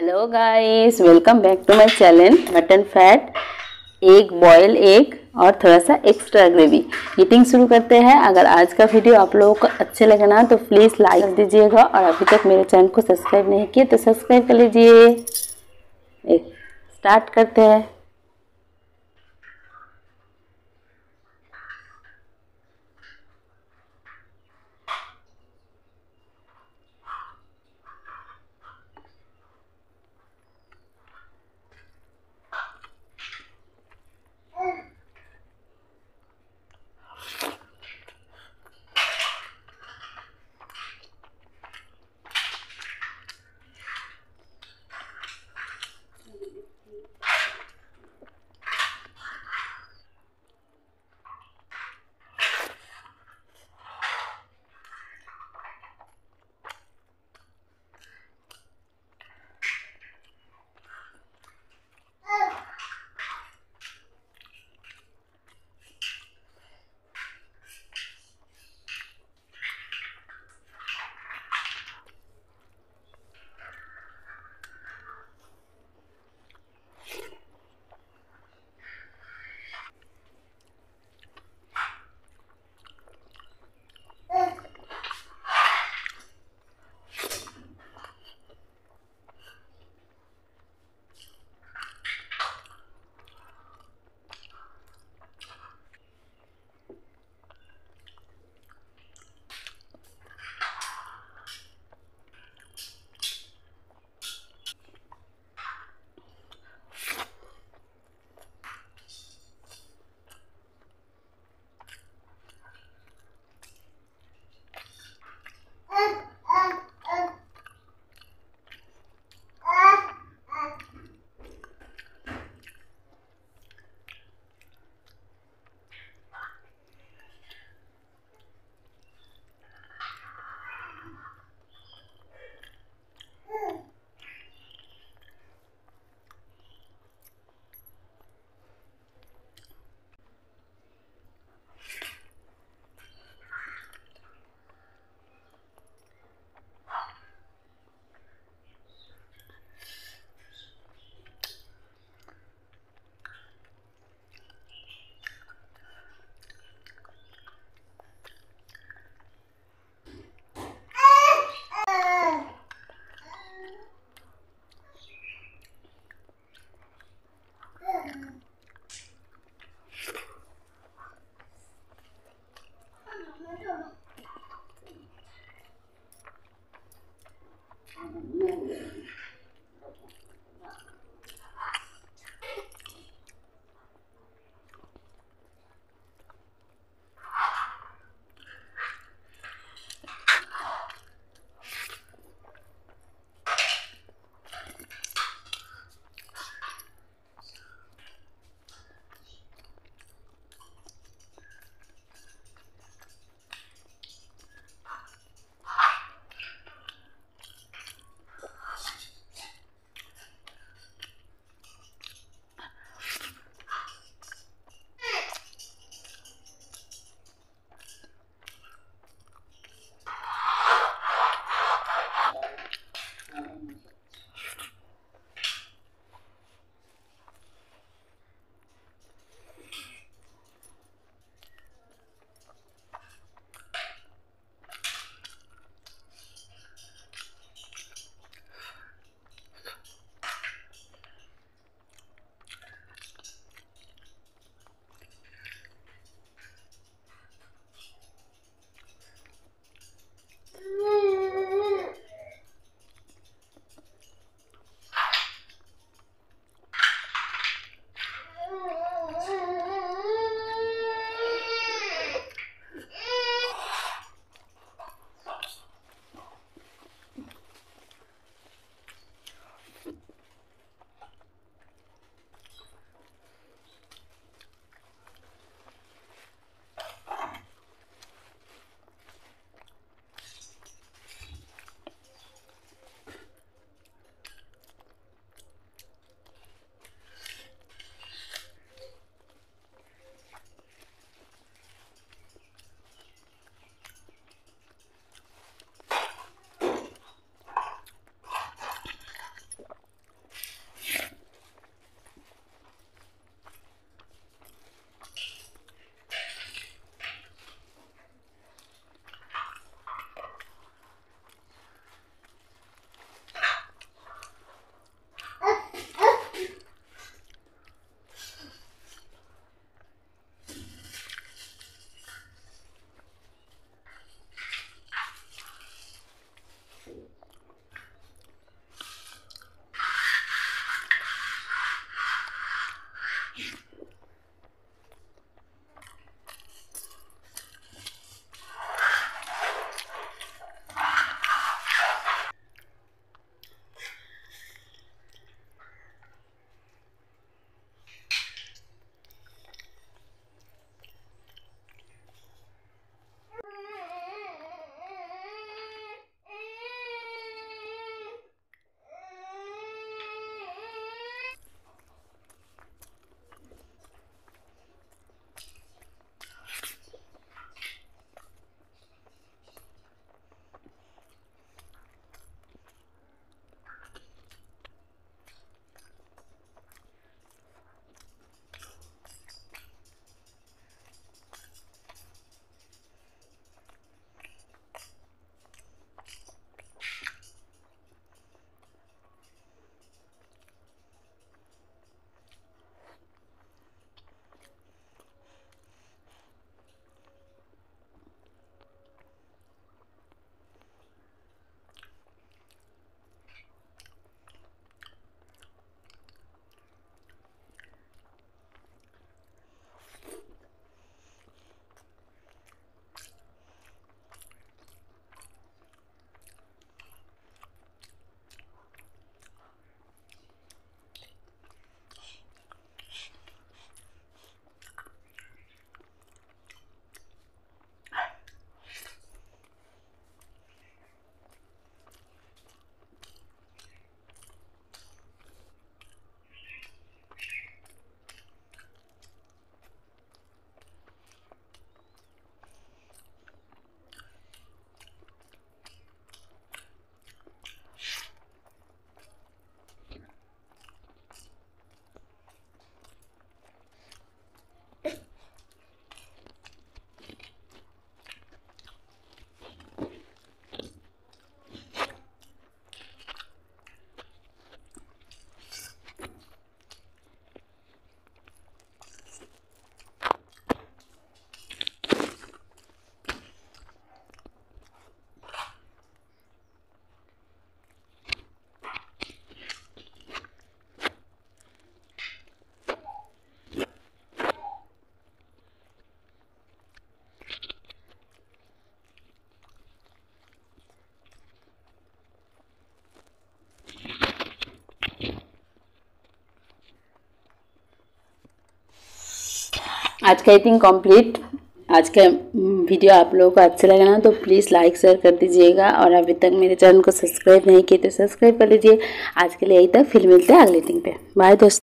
Hello guys, welcome back to my channel. Mutton fat, egg boil egg और थोड़ा सा extra gravy eating शुरू करते हैं। अगर आज का वीडियो आप लोगों को अच्छे लगे ना तो प्लीज़ लाइक कर दीजिएगा, और अभी तक मेरे चैनल को सब्सक्राइब नहीं किए तो सब्सक्राइब कर लीजिए। स्टार्ट करते हैं। आज का ईटिंग कंप्लीट। आज का वीडियो आप लोगों को अच्छा लगा ना तो प्लीज़ लाइक शेयर कर दीजिएगा, और अभी तक मेरे चैनल को सब्सक्राइब नहीं किए तो सब्सक्राइब कर लीजिए। आज के लिए यही तक, फिर मिलते हैं अगले ईटिंग पे। बाय दोस्तों।